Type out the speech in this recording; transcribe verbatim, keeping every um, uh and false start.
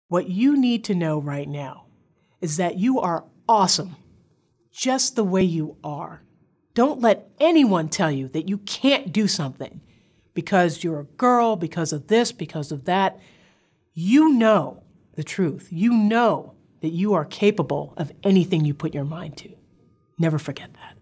What you need to know right now is that you are awesome, just the way you are. Don't let anyone tell you that you can't do something because you're a girl, because of this, because of that. You know the truth. You know that you are capable of anything you put your mind to. Never forget that.